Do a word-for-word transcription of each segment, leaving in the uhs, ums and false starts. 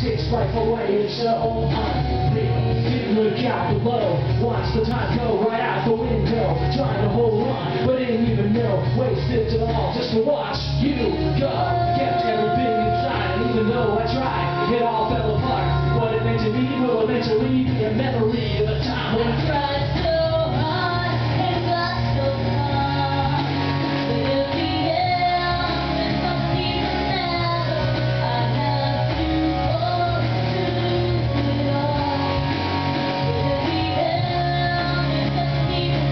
takes life away. It's so unreal. Didn't look out below. Watch the time go right out the window. Trying to hold on, but didn't even know. Wasted it all just to watch you go. Kept everything inside, and even though I tried, it all fell apart. What it meant to me will eventually be a memory of a time when I tried so hard and got so far. But in the end, it doesn't even matter. I have to go through it all. But in the end, it doesn't even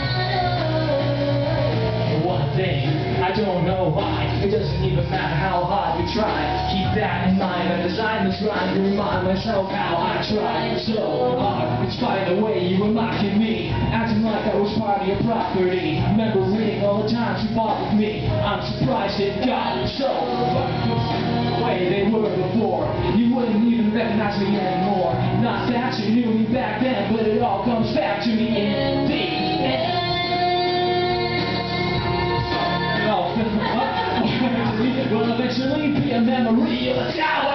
matter. One thing, I don't know why. It doesn't even matter how hard we try. Keep that in mind. I designed this rhyme to remind myself how I tried so hard. In spite of the way you were mocking me, acting like I was part of your property. Remembering all the times you fought with me. I'm surprised it got so fucked the way they were before. You wouldn't even recognize me anymore. Not that you knew me back then, but it all comes back to me in the end. Will eventually be a memory of a tower.